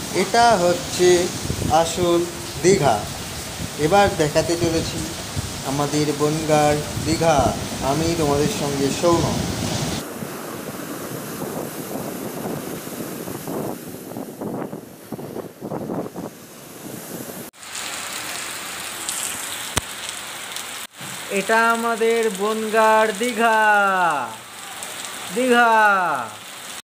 এটা হচ্ছে আসল দীঘা। এবার দেখাতে চলেছি আমাদের বনগাঁর দীঘা। আমি তোমাদের সঙ্গে সৌনক। এটা আমাদের বনগাঁর দীঘা। দীঘা।